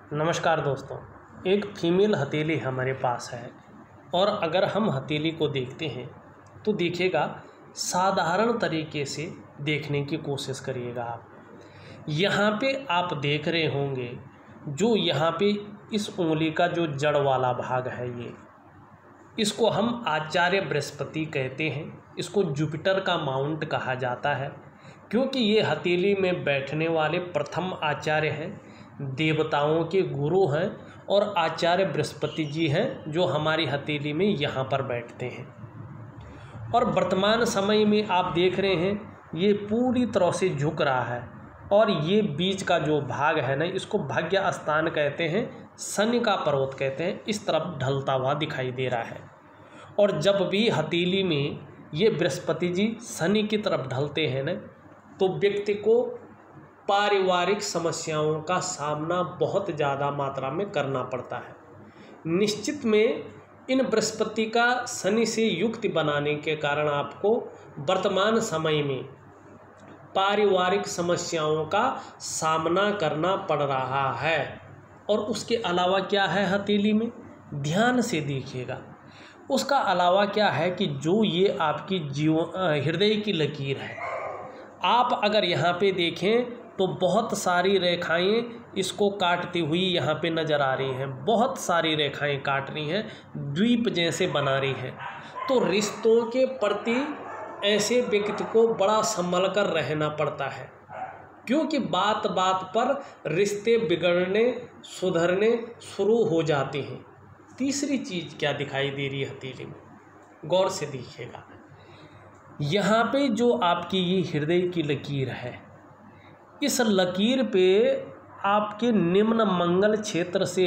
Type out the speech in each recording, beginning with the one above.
नमस्कार दोस्तों। एक फीमेल हथेली हमारे पास है और अगर हम हथेली को देखते हैं तो देखिएगा, साधारण तरीके से देखने की कोशिश करिएगा। आप यहाँ पे आप देख रहे होंगे, जो यहाँ पे इस उंगली का जो जड़ वाला भाग है, इसको हम आचार्य बृहस्पति कहते हैं। इसको जुपिटर का माउंट कहा जाता है, क्योंकि ये हथेली में बैठने वाले प्रथम आचार्य हैं, देवताओं के गुरु हैं और आचार्य बृहस्पति जी हैं, जो हमारी हथेली में यहाँ पर बैठते हैं। और वर्तमान समय में आप देख रहे हैं, ये पूरी तरह से झुक रहा है और ये बीच का जो भाग है ना, इसको भाग्य स्थान कहते हैं, शनि का पर्वत कहते हैं। इस तरफ ढलता हुआ दिखाई दे रहा है। और जब भी हथेली में ये बृहस्पति जी शनि की तरफ ढलते हैं ना, तो व्यक्ति को पारिवारिक समस्याओं का सामना बहुत ज़्यादा मात्रा में करना पड़ता है। निश्चित में इन बृहस्पति का शनि से युक्ति बनाने के कारण आपको वर्तमान समय में पारिवारिक समस्याओं का सामना करना पड़ रहा है। और उसके अलावा क्या है हथेली में, ध्यान से देखिएगा। उसका अलावा क्या है कि जो ये आपकी हृदय की लकीर है, आप अगर यहाँ पे देखें तो बहुत सारी रेखाएं इसको काटती हुई यहाँ पे नज़र आ रही हैं। बहुत सारी रेखाएं काट रही हैं, द्वीप जैसे बना रही हैं। तो रिश्तों के प्रति ऐसे व्यक्ति को बड़ा संभल कर रहना पड़ता है, क्योंकि बात बात पर रिश्ते बिगड़ने सुधरने शुरू हो जाते हैं। तीसरी चीज़ क्या दिखाई दे रही है हथेली में, गौर से देखिएगा। यहाँ पे जो आपकी ये हृदय की लकीर है, इस लकीर पे आपके निम्न मंगल क्षेत्र से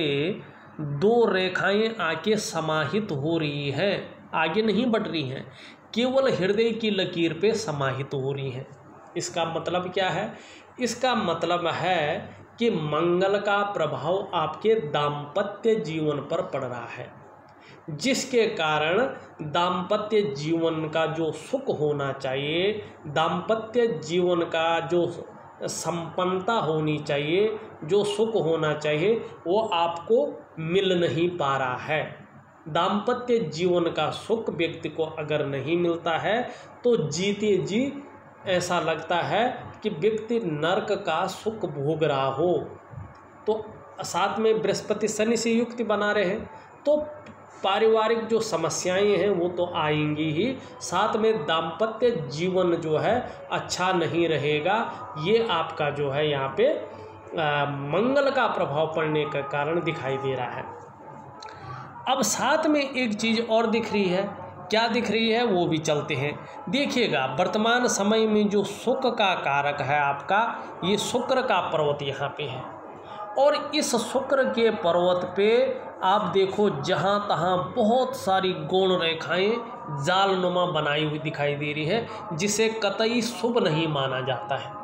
दो रेखाएं आके समाहित हो रही हैं, आगे नहीं बढ़ रही हैं, केवल हृदय की लकीर पे समाहित हो रही हैं। इसका मतलब क्या है? इसका मतलब है कि मंगल का प्रभाव आपके दाम्पत्य जीवन पर पड़ रहा है, जिसके कारण दाम्पत्य जीवन का जो सुख होना चाहिए, दाम्पत्य जीवन का जो संपन्नता होनी चाहिए, जो सुख होना चाहिए, वो आपको मिल नहीं पा रहा है। दाम्पत्य जीवन का सुख व्यक्ति को अगर नहीं मिलता है तो जीते जी ऐसा लगता है कि व्यक्ति नरक का सुख भोग रहा हो। तो साथ में बृहस्पति शनि से युक्ति बना रहे हैं, तो पारिवारिक जो समस्याएं हैं वो तो आएंगी ही, साथ में दाम्पत्य जीवन जो है अच्छा नहीं रहेगा। ये आपका जो है यहाँ पे मंगल का प्रभाव पड़ने के कारण दिखाई दे रहा है। अब साथ में एक चीज़ और दिख रही है, क्या दिख रही है वो भी चलते हैं। देखिएगा, वर्तमान समय में जो सुख का कारक है आपका, ये शुक्र का पर्वत यहाँ पे है। और इस शुक्र के पर्वत पे आप देखो, जहाँ तहाँ बहुत सारी गौण रेखाएं जालनुमा बनाई हुई दिखाई दे रही है, जिसे कतई शुभ नहीं माना जाता है।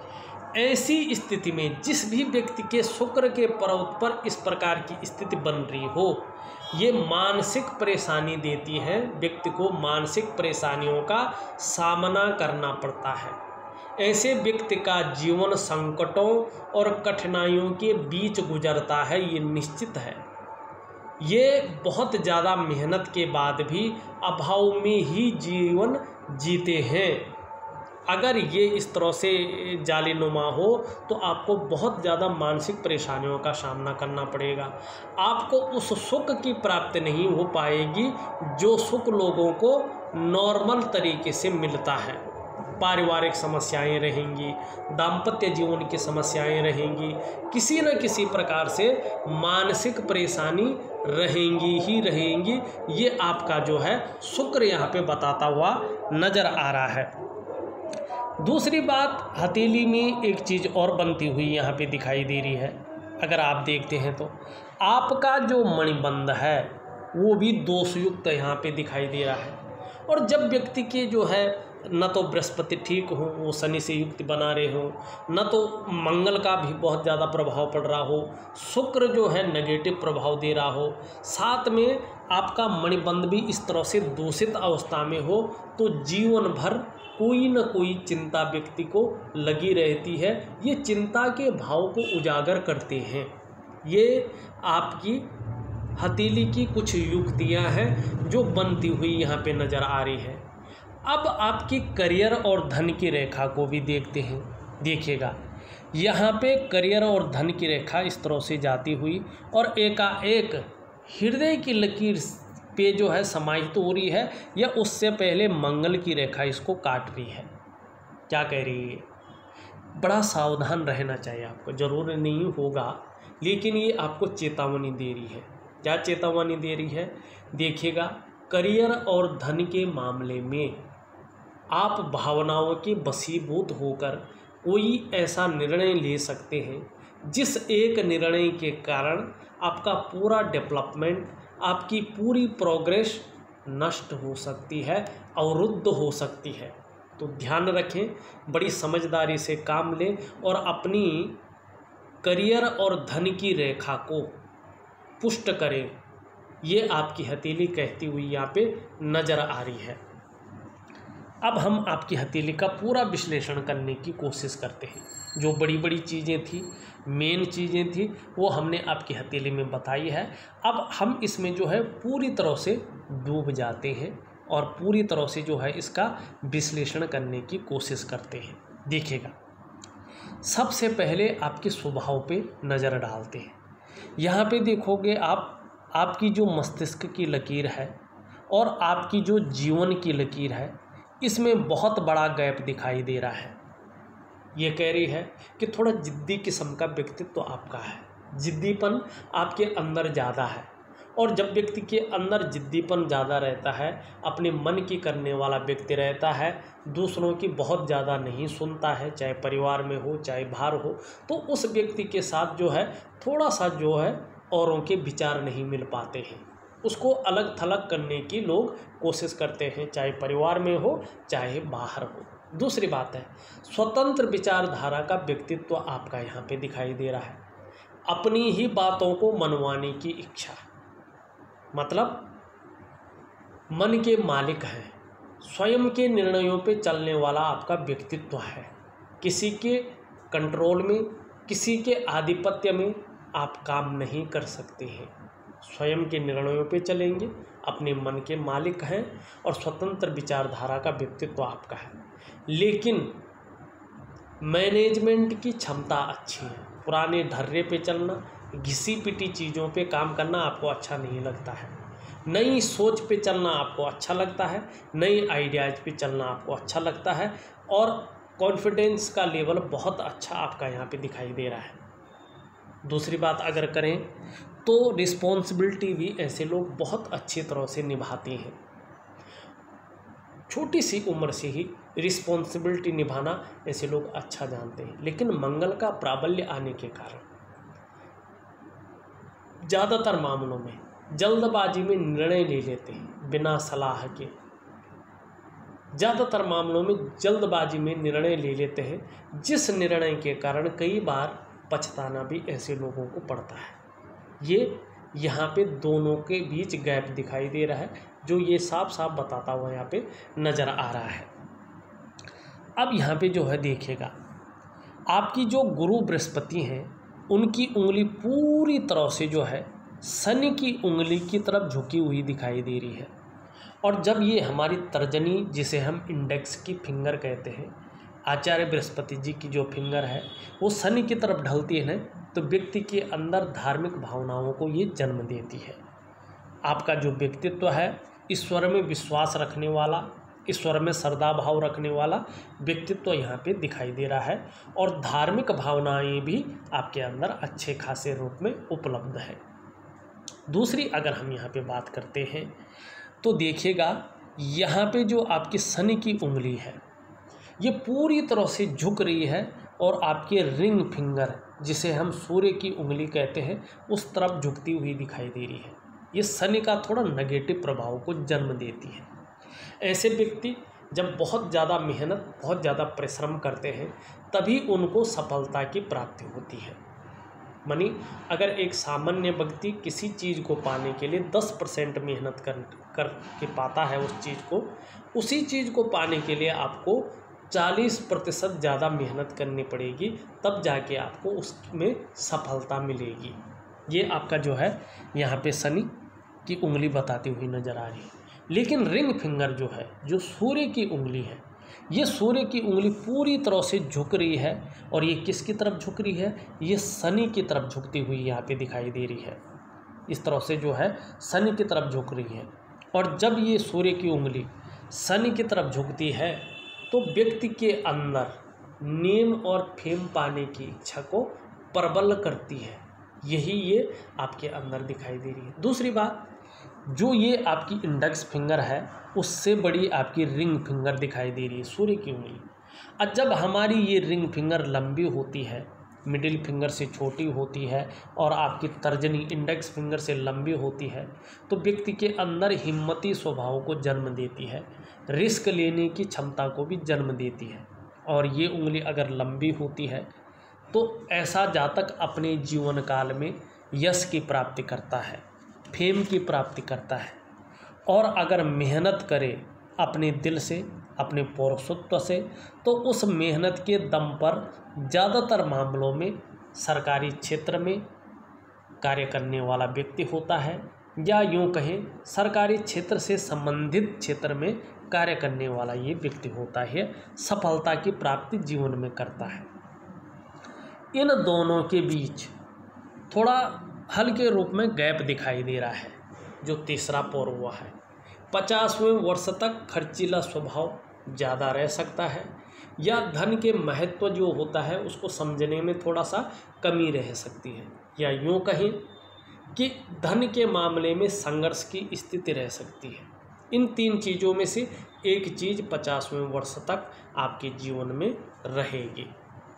ऐसी स्थिति में जिस भी व्यक्ति के शुक्र के पर्वत पर इस प्रकार की स्थिति बन रही हो, ये मानसिक परेशानी देती है, व्यक्ति को मानसिक परेशानियों का सामना करना पड़ता है। ऐसे व्यक्ति का जीवन संकटों और कठिनाइयों के बीच गुजरता है, ये निश्चित है। ये बहुत ज़्यादा मेहनत के बाद भी अभाव में ही जीवन जीते हैं। अगर ये इस तरह से जालीनुमा हो तो आपको बहुत ज़्यादा मानसिक परेशानियों का सामना करना पड़ेगा। आपको उस सुख की प्राप्ति नहीं हो पाएगी जो सुख लोगों को नॉर्मल तरीके से मिलता है। पारिवारिक समस्याएं रहेंगी, दाम्पत्य जीवन की समस्याएं रहेंगी, किसी न किसी प्रकार से मानसिक परेशानी रहेंगी ही रहेंगी। ये आपका जो है शुक्र यहाँ पे बताता हुआ नज़र आ रहा है। दूसरी बात, हथेली में एक चीज़ और बनती हुई यहाँ पे दिखाई दे रही है। अगर आप देखते हैं तो आपका जो मणिबंध है वो भी दोषयुक्त यहाँ पे दिखाई दे रहा है। और जब व्यक्ति के जो है न तो बृहस्पति ठीक हो, वो शनि से युक्ति बना रहे हो, न तो मंगल का भी बहुत ज़्यादा प्रभाव पड़ रहा हो, शुक्र जो है नेगेटिव प्रभाव दे रहा हो, साथ में आपका मणिबंध भी इस तरह से दूषित अवस्था में हो, तो जीवन भर कोई न कोई चिंता व्यक्ति को लगी रहती है। ये चिंता के भाव को उजागर करते हैं। ये आपकी हथेली की कुछ युक्तियां हैं जो बनती हुई यहाँ पे नज़र आ रही है। अब आपकी करियर और धन की रेखा को भी देखते हैं। देखिएगा यहाँ पे करियर और धन की रेखा इस तरह से जाती हुई और एकाएक हृदय की लकीर पे जो है समाहित हो रही है, या उससे पहले मंगल की रेखा इसको काट रही है। क्या कह रही है? बड़ा सावधान रहना चाहिए आपको। जरूर नहीं होगा, लेकिन ये आपको चेतावनी दे रही है। क्या चेतावनी दे रही है? देखिएगा, करियर और धन के मामले में आप भावनाओं के वशीभूत होकर कोई ऐसा निर्णय ले सकते हैं जिस एक निर्णय के कारण आपका पूरा डेवलपमेंट, आपकी पूरी प्रोग्रेस नष्ट हो सकती है, अवरुद्ध हो सकती है। तो ध्यान रखें, बड़ी समझदारी से काम लें और अपनी करियर और धन की रेखा को पुष्ट करें। ये आपकी हथेली कहती हुई यहाँ पे नज़र आ रही है। अब हम आपकी हथेली का पूरा विश्लेषण करने की कोशिश करते हैं। जो बड़ी बड़ी चीज़ें थी, मेन चीज़ें थी, वो हमने आपकी हथेली में बताई है। अब हम इसमें जो है पूरी तरह से डूब जाते हैं और पूरी तरह से जो है इसका विश्लेषण करने की कोशिश करते हैं। देखिएगा, सबसे पहले आपके स्वभाव पे नज़र डालते हैं। यहाँ पे देखोगे आप, आपकी जो मस्तिष्क की लकीर है और आपकी जो जीवन की लकीर है, इसमें बहुत बड़ा गैप दिखाई दे रहा है। ये कह रही है कि थोड़ा जिद्दी किस्म का व्यक्तित्व आपका है। जिद्दीपन आपके अंदर ज़्यादा है, और जब व्यक्ति के अंदर जिद्दीपन ज़्यादा रहता है, अपने मन की करने वाला व्यक्ति रहता है, दूसरों की बहुत ज़्यादा नहीं सुनता है, चाहे परिवार में हो चाहे बाहर हो, तो उस व्यक्ति के साथ जो है थोड़ा सा जो है औरों के विचार नहीं मिल पाते हैं। उसको अलग थलग करने की लोग कोशिश करते हैं, चाहे परिवार में हो चाहे बाहर हो। दूसरी बात है, स्वतंत्र विचारधारा का व्यक्तित्व आपका यहाँ पे दिखाई दे रहा है। अपनी ही बातों को मनवाने की इच्छा, मतलब मन के मालिक हैं, स्वयं के निर्णयों पे चलने वाला आपका व्यक्तित्व है। किसी के कंट्रोल में, किसी के आधिपत्य में आप काम नहीं कर सकते हैं। स्वयं के निर्णयों पे चलेंगे, अपने मन के मालिक हैं और स्वतंत्र विचारधारा का व्यक्तित्व आपका है। लेकिन मैनेजमेंट की क्षमता अच्छी है। पुराने ढर्रे पे चलना, घिसी पिटी चीज़ों पे काम करना आपको अच्छा नहीं लगता है। नई सोच पे चलना आपको अच्छा लगता है, नई आइडियाज़ पे चलना आपको अच्छा लगता है, और कॉन्फिडेंस का लेवल बहुत अच्छा आपका यहाँ पे दिखाई दे रहा है। दूसरी बात अगर करें तो रिस्पॉन्सिबिलिटी भी ऐसे लोग बहुत अच्छी तरह से निभाते हैं। छोटी सी उम्र से ही रिस्पॉन्सिबिलिटी निभाना ऐसे लोग अच्छा जानते हैं। लेकिन मंगल का प्राबल्य आने के कारण ज़्यादातर मामलों में जल्दबाजी में निर्णय ले लेते हैं बिना सलाह के। ज़्यादातर मामलों में जल्दबाजी में निर्णय ले लेते हैं, जिस निर्णय के कारण कई बार पछताना भी ऐसे लोगों को पड़ता है। ये यहाँ पे दोनों के बीच गैप दिखाई दे रहा है, जो ये साफ साफ बताता हुआ यहाँ पे नज़र आ रहा है। अब यहाँ पे जो है देखिएगा, आपकी जो गुरु बृहस्पति हैं, उनकी उंगली पूरी तरह से जो है शनि की उंगली की तरफ झुकी हुई दिखाई दे रही है। और जब ये हमारी तर्जनी, जिसे हम इंडेक्स की फिंगर कहते हैं, आचार्य बृहस्पति जी की जो फिंगर है वो शनि की तरफ ढलती है ना, तो व्यक्ति के अंदर धार्मिक भावनाओं को ये जन्म देती है। आपका जो व्यक्तित्व है, ईश्वर में विश्वास रखने वाला, ईश्वर में श्रद्धा भाव रखने वाला व्यक्तित्व यहाँ पे दिखाई दे रहा है, और धार्मिक भावनाएं भी आपके अंदर अच्छे खासे रूप में उपलब्ध है। दूसरी अगर हम यहाँ पे बात करते हैं तो देखिएगा, यहाँ पे जो आपकी शनि की उंगली है ये पूरी तरह से झुक रही है, और आपके रिंग फिंगर, जिसे हम सूर्य की उंगली कहते हैं, उस तरफ झुकती हुई दिखाई दे रही है। ये शनि का थोड़ा नेगेटिव प्रभाव को जन्म देती है। ऐसे व्यक्ति जब बहुत ज़्यादा मेहनत, बहुत ज़्यादा परिश्रम करते हैं, तभी उनको सफलता की प्राप्ति होती है। मानी अगर एक सामान्य व्यक्ति किसी चीज़ को पाने के लिए 10% मेहनत कर के पाता है उस चीज़ को, उसी चीज़ को पाने के लिए आपको 40% ज़्यादा मेहनत करनी पड़ेगी, तब जाके आपको उसमें सफलता मिलेगी। ये आपका जो है यहाँ पे शनि की उंगली बताती हुई नजर आ रही है। लेकिन रिंग फिंगर जो है, जो सूर्य की उंगली है, ये सूर्य की उंगली पूरी तरह से झुक रही है। और ये किसकी तरफ झुक रही है? ये शनि की तरफ झुकती हुई यहाँ पे दिखाई दे रही है। इस तरह से जो है शनि की तरफ झुक रही है। और जब ये सूर्य की उंगली शनि की तरफ झुकती है तो व्यक्ति के अंदर नेम और फेम पाने की इच्छा को प्रबल करती है। यही ये आपके अंदर दिखाई दे रही है। दूसरी बात, जो ये आपकी इंडेक्स फिंगर है उससे बड़ी आपकी रिंग फिंगर दिखाई दे रही है, सूर्य की उंगली। और जब हमारी ये रिंग फिंगर लंबी होती है, मिडिल फिंगर से छोटी होती है और आपकी तर्जनी इंडेक्स फिंगर से लंबी होती है, तो व्यक्ति के अंदर हिम्मती स्वभाव को जन्म देती है, रिस्क लेने की क्षमता को भी जन्म देती है। और ये उंगली अगर लंबी होती है तो ऐसा जातक अपने जीवन काल में यश की प्राप्ति करता है, फेम की प्राप्ति करता है। और अगर मेहनत करे अपने दिल से, अपने पौरुषत्व से, तो उस मेहनत के दम पर ज़्यादातर मामलों में सरकारी क्षेत्र में कार्य करने वाला व्यक्ति होता है, या यूँ कहें सरकारी क्षेत्र से संबंधित क्षेत्र में कार्य करने वाला ये व्यक्ति होता है, सफलता की प्राप्ति जीवन में करता है। इन दोनों के बीच थोड़ा हल्के रूप में गैप दिखाई दे रहा है, जो तीसरा पौरवा है। 50वें वर्ष तक खर्चीला स्वभाव ज़्यादा रह सकता है, या धन के महत्व जो होता है उसको समझने में थोड़ा सा कमी रह सकती है, या यूँ कहें कि धन के मामले में संघर्ष की स्थिति रह सकती है। इन तीन चीज़ों में से एक चीज़ 50वें वर्ष तक आपके जीवन में रहेगी।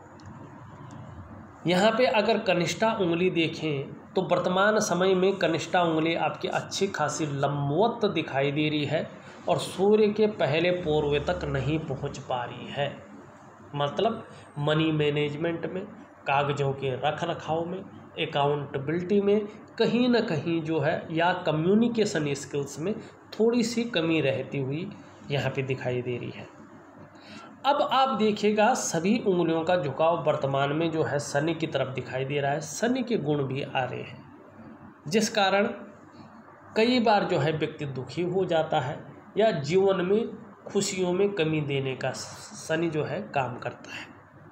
यहाँ पे अगर कनिष्ठा उंगली देखें तो वर्तमान समय में कनिष्ठा उंगली आपकी अच्छी खासी लंबवत दिखाई दे रही है और सूर्य के पहले पौरवे तक नहीं पहुँच पा रही है। मतलब मनी मैनेजमेंट में, कागज़ों के रख रखाव में, अकाउंटेबिलिटी में कहीं ना कहीं जो है, या कम्युनिकेशन स्किल्स में थोड़ी सी कमी रहती हुई यहाँ पे दिखाई दे रही है। अब आप देखिएगा सभी उंगलियों का झुकाव वर्तमान में जो है शनि की तरफ दिखाई दे रहा है। शनि के गुण भी आ रहे हैं, जिस कारण कई बार जो है व्यक्ति दुखी हो जाता है, या जीवन में खुशियों में कमी देने का शनि जो है काम करता है।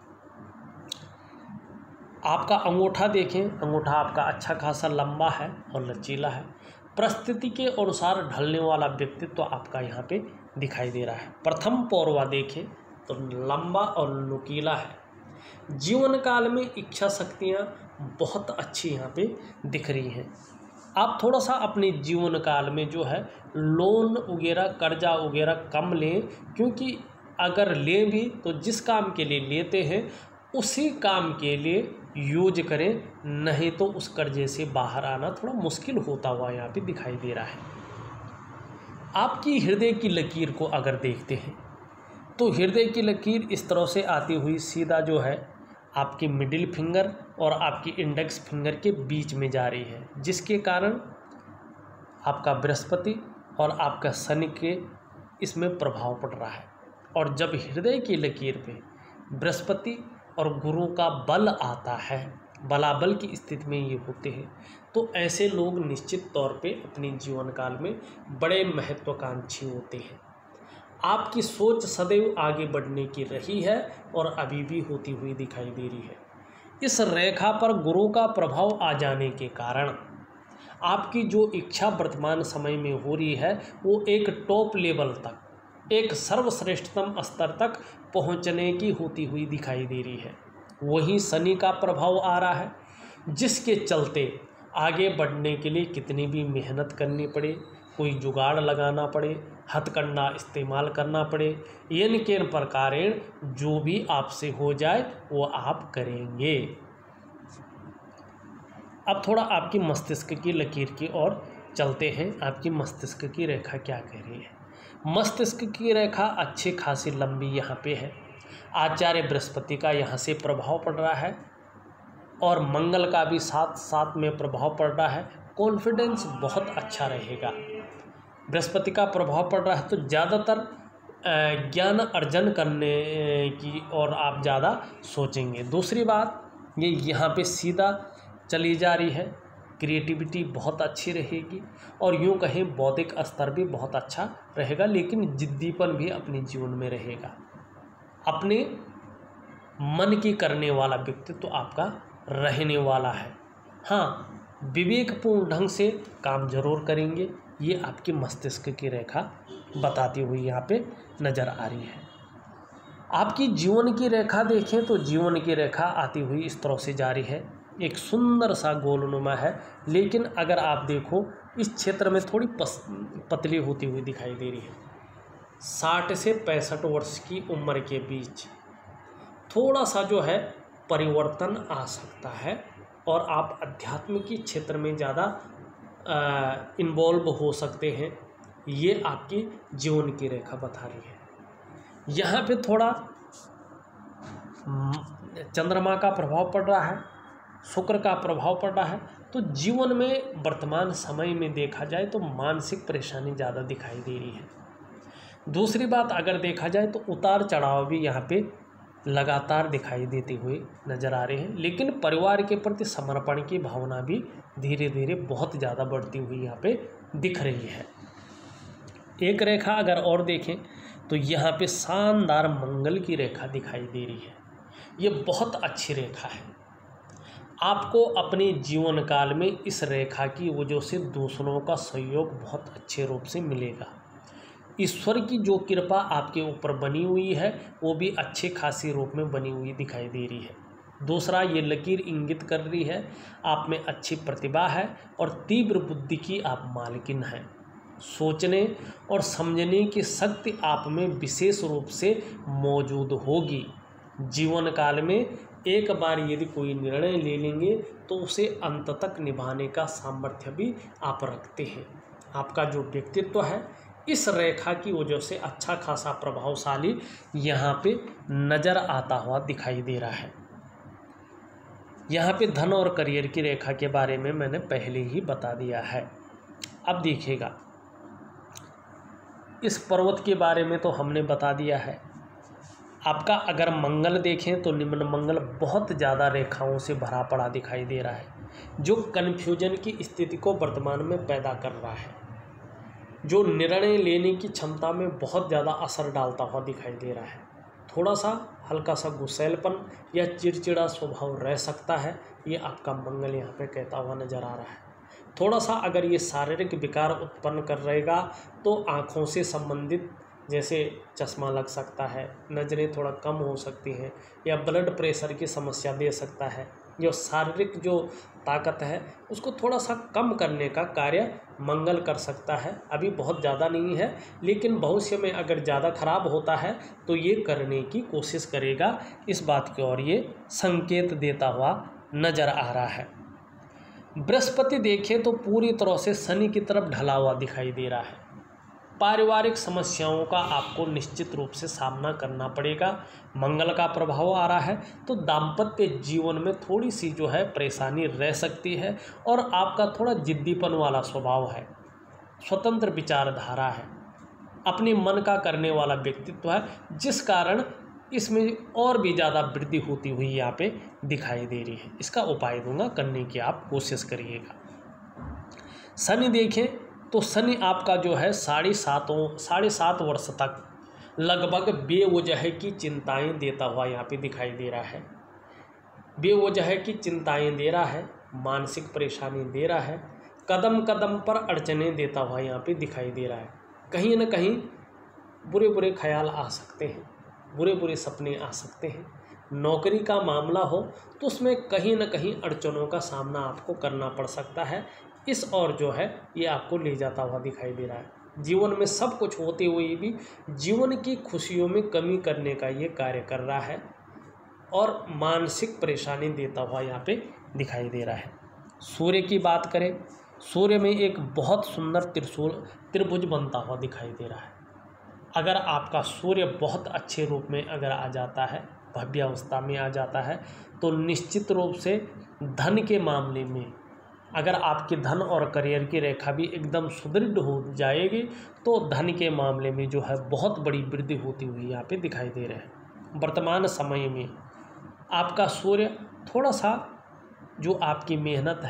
आपका अंगूठा देखें, अंगूठा आपका अच्छा खासा लंबा है और लचीला है। परिस्थिति के अनुसार ढलने वाला व्यक्तित्व आपका यहाँ पे दिखाई दे रहा है। प्रथम पौरवा देखें तो लंबा और नुकीला है। जीवन काल में इच्छा शक्तियाँ बहुत अच्छी यहाँ पे दिख रही हैं। आप थोड़ा सा अपने जीवन काल में जो है लोन वगैरह, कर्जा वगैरह कम लें, क्योंकि अगर लें भी तो जिस काम के लिए लेते हैं उसी काम के लिए यूज करें, नहीं तो उस कर्जे से बाहर आना थोड़ा मुश्किल होता हुआ यहाँ पे दिखाई दे रहा है। आपकी हृदय की लकीर को अगर देखते हैं तो हृदय की लकीर इस तरह से आती हुई सीधा जो है आपकी मिडिल फिंगर और आपकी इंडेक्स फिंगर के बीच में जा रही है, जिसके कारण आपका बृहस्पति और आपका शनि के इसमें प्रभाव पड़ रहा है। और जब हृदय की लकीर पे बृहस्पति और गुरु का बल आता है, बलाबल की स्थिति में ये होते हैं, तो ऐसे लोग निश्चित तौर पे अपने जीवन काल में बड़े महत्वाकांक्षी होते हैं। आपकी सोच सदैव आगे बढ़ने की रही है और अभी भी होती हुई दिखाई दे रही है। इस रेखा पर गुरु का प्रभाव आ जाने के कारण आपकी जो इच्छा वर्तमान समय में हो रही है वो एक टॉप लेवल तक, एक सर्वश्रेष्ठतम स्तर तक पहुंचने की होती हुई दिखाई दे रही है। वहीं शनि का प्रभाव आ रहा है, जिसके चलते आगे बढ़ने के लिए कितनी भी मेहनत करनी पड़े, कोई जुगाड़ लगाना पड़े, हथकंडा इस्तेमाल करना पड़े, इन के प्रकारेण जो भी आपसे हो जाए वो आप करेंगे। अब थोड़ा आपकी मस्तिष्क की लकीर की ओर चलते हैं। आपकी मस्तिष्क की रेखा क्या कह रही है? मस्तिष्क की रेखा अच्छी खासी लंबी यहाँ पे है। आचार्य बृहस्पति का यहाँ से प्रभाव पड़ रहा है और मंगल का भी साथ साथ में प्रभाव पड़ रहा है। कॉन्फिडेंस बहुत अच्छा रहेगा। बृहस्पति का प्रभाव पड़ रहा है तो ज़्यादातर ज्ञान अर्जन करने की और आप ज़्यादा सोचेंगे। दूसरी बात, ये यहाँ पे सीधा चली जा रही है क्रिएटिविटी बहुत अच्छी रहेगी और यूँ कहें बौद्धिक स्तर भी बहुत अच्छा रहेगा, लेकिन जिद्दीपन भी अपने जीवन में रहेगा। अपने मन की करने वाला व्यक्तित्व तो आपका रहने वाला है। हाँ, विवेकपूर्ण ढंग से काम जरूर करेंगे, ये आपकी मस्तिष्क की रेखा बताती हुई यहाँ पे नज़र आ रही है। आपकी जीवन की रेखा देखें तो जीवन की रेखा आती हुई इस तरह से जारी है, एक सुंदर सा गोलनुमा है, लेकिन अगर आप देखो इस क्षेत्र में थोड़ी पतली होती हुई दिखाई दे रही है। 60 से 65 वर्ष की उम्र के बीच थोड़ा सा जो है परिवर्तन आ सकता है और आप अध्यात्म के क्षेत्र में ज़्यादा इन्वॉल्व हो सकते हैं, ये आपकी जीवन की रेखा बता रही है। यहाँ पे थोड़ा चंद्रमा का प्रभाव पड़ रहा है, शुक्र का प्रभाव पड़ रहा है, तो जीवन में वर्तमान समय में देखा जाए तो मानसिक परेशानी ज़्यादा दिखाई दे रही है। दूसरी बात अगर देखा जाए तो उतार चढ़ाव भी यहाँ पे लगातार दिखाई देते हुए नज़र आ रहे हैं, लेकिन परिवार के प्रति समर्पण की भावना भी धीरे धीरे बहुत ज़्यादा बढ़ती हुई यहाँ पे दिख रही है। एक रेखा अगर और देखें तो यहाँ पे शानदार मंगल की रेखा दिखाई दे रही है, ये बहुत अच्छी रेखा है। आपको अपने जीवन काल में इस रेखा की वजह से दूसरों का सहयोग बहुत अच्छे रूप से मिलेगा। ईश्वर की जो कृपा आपके ऊपर बनी हुई है वो भी अच्छे खासी रूप में बनी हुई दिखाई दे रही है। दूसरा, ये लकीर इंगित कर रही है आप में अच्छी प्रतिभा है और तीव्र बुद्धि की आप मालकिन हैं। सोचने और समझने की शक्ति आप में विशेष रूप से मौजूद होगी। जीवन काल में एक बार यदि कोई निर्णय ले लेंगे तो उसे अंत तक निभाने का सामर्थ्य भी आप रखते हैं। आपका जो व्यक्तित्व है इस रेखा की वजह से अच्छा खासा प्रभावशाली यहाँ पे नज़र आता हुआ दिखाई दे रहा है। यहाँ पे धन और करियर की रेखा के बारे में मैंने पहले ही बता दिया है। अब देखिएगा, इस पर्वत के बारे में तो हमने बता दिया है। आपका अगर मंगल देखें तो निम्न मंगल बहुत ज़्यादा रेखाओं से भरा पड़ा दिखाई दे रहा है, जो कन्फ्यूजन की स्थिति को वर्तमान में पैदा कर रहा है, जो निर्णय लेने की क्षमता में बहुत ज़्यादा असर डालता हुआ दिखाई दे रहा है। थोड़ा सा हल्का सा गुस्सैलपन या चिड़चिड़ा स्वभाव रह सकता है, ये आपका मंगल यहाँ पे कहता हुआ नज़र आ रहा है। थोड़ा सा अगर ये शारीरिक विकार उत्पन्न कर रहेगा तो आँखों से संबंधित जैसे चश्मा लग सकता है, नज़रें थोड़ा कम हो सकती हैं या ब्लड प्रेशर की समस्या दे सकता है। जो शारीरिक जो ताकत है उसको थोड़ा सा कम करने का कार्य मंगल कर सकता है। अभी बहुत ज़्यादा नहीं है, लेकिन भविष्य में अगर ज़्यादा खराब होता है तो ये करने की कोशिश करेगा, इस बात की ओर ये संकेत देता हुआ नज़र आ रहा है। बृहस्पति देखें तो पूरी तरह से शनि की तरफ ढला हुआ दिखाई दे रहा है। पारिवारिक समस्याओं का आपको निश्चित रूप से सामना करना पड़ेगा। मंगल का प्रभाव आ रहा है तो दाम्पत्य जीवन में थोड़ी सी जो है परेशानी रह सकती है और आपका थोड़ा जिद्दीपन वाला स्वभाव है, स्वतंत्र विचारधारा है, अपने मन का करने वाला व्यक्तित्व है, जिस कारण इसमें और भी ज़्यादा वृद्धि होती हुई यहाँ पे दिखाई दे रही है। इसका उपाय दूंगा, करने की आप कोशिश करिएगा। शनि देखें तो शनि आपका जो है 7.5 वर्ष तक लगभग बेवजह की चिंताएं देता हुआ यहाँ पे दिखाई दे रहा है। बेवजह की चिंताएं दे रहा है, मानसिक परेशानी दे रहा है, कदम कदम पर अड़चनें देता हुआ यहाँ पे दिखाई दे रहा है। कहीं न कहीं बुरे बुरे ख्याल आ सकते हैं, बुरे बुरे सपने आ सकते हैं। नौकरी का मामला हो तो उसमें कहीं न कहीं अड़चनों का सामना आपको करना पड़ सकता है। इस ओर जो है ये आपको ले जाता हुआ दिखाई दे रहा है। जीवन में सब कुछ होते हुए भी जीवन की खुशियों में कमी करने का ये कार्य कर रहा है और मानसिक परेशानी देता हुआ यहाँ पे दिखाई दे रहा है। सूर्य की बात करें, सूर्य में एक बहुत सुंदर त्रिभुज बनता हुआ दिखाई दे रहा है। अगर आपका सूर्य बहुत अच्छे रूप में अगर आ जाता है, भव्य अवस्था में आ जाता है, तो निश्चित रूप से धन के मामले में अगर आपके धन और करियर की रेखा भी एकदम सुदृढ़ हो जाएगी तो धन के मामले में जो है बहुत बड़ी वृद्धि होती हुई यहाँ पे दिखाई दे रहे हैं। वर्तमान समय में आपका सूर्य थोड़ा सा जो आपकी मेहनत है,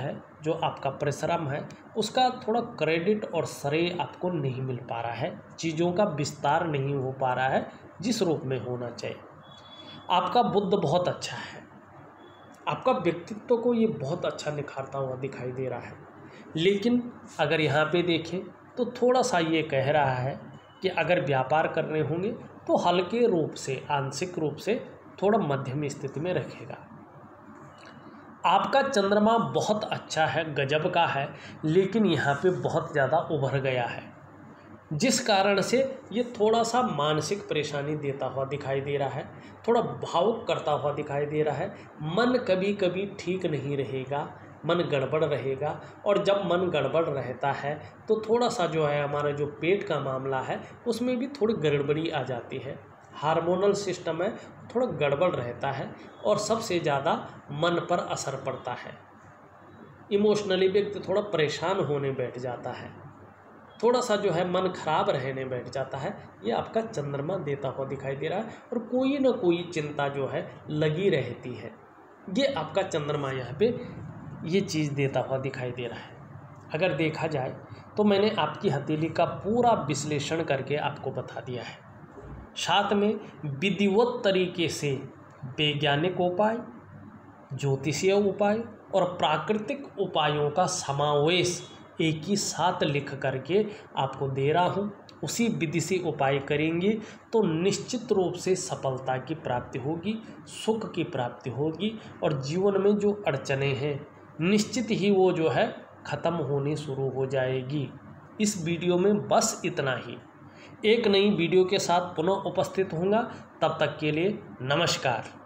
जो आपका परिश्रम है उसका थोड़ा क्रेडिट और श्रेय आपको नहीं मिल पा रहा है, चीज़ों का विस्तार नहीं हो पा रहा है जिस रूप में होना चाहिए। आपका बुद्ध बहुत अच्छा है, आपका व्यक्तित्व को ये बहुत अच्छा निखारता हुआ दिखाई दे रहा है, लेकिन अगर यहाँ पे देखें तो थोड़ा सा ये कह रहा है कि अगर व्यापार करने होंगे तो हल्के रूप से, आंशिक रूप से थोड़ा मध्यम स्थिति में रखेगा। आपका चंद्रमा बहुत अच्छा है, गजब का है, लेकिन यहाँ पे बहुत ज़्यादा उभर गया है, जिस कारण से ये थोड़ा सा मानसिक परेशानी देता हुआ दिखाई दे रहा है, थोड़ा भावुक करता हुआ दिखाई दे रहा है। मन कभी कभी ठीक नहीं रहेगा, मन गड़बड़ रहेगा, और जब मन गड़बड़ रहता है तो थोड़ा सा जो है हमारा जो पेट का मामला है उसमें भी थोड़ी गड़बड़ी आ जाती है। हार्मोनल सिस्टम है थोड़ा गड़बड़ रहता है, और सबसे ज़्यादा मन पर असर पड़ता है। इमोशनली व्यक्ति थोड़ा परेशान होने बैठ जाता है, थोड़ा सा जो है मन खराब रहने बैठ जाता है। ये आपका चंद्रमा देता हुआ दिखाई दे रहा है, और कोई ना कोई चिंता जो है लगी रहती है। ये आपका चंद्रमा यहाँ पे ये चीज़ देता हुआ दिखाई दे रहा है। अगर देखा जाए तो मैंने आपकी हथेली का पूरा विश्लेषण करके आपको बता दिया है, साथ में विधिवत तरीके से वैज्ञानिक उपाय, ज्योतिषीय उपाय और प्राकृतिक उपायों का समावेश एक ही साथ लिख करके आपको दे रहा हूँ। उसी विधि से उपाय करेंगे तो निश्चित रूप से सफलता की प्राप्ति होगी, सुख की प्राप्ति होगी, और जीवन में जो अड़चने हैं निश्चित ही वो जो है ख़त्म होनी शुरू हो जाएगी। इस वीडियो में बस इतना ही। एक नई वीडियो के साथ पुनः उपस्थित होऊंगा, तब तक के लिए नमस्कार।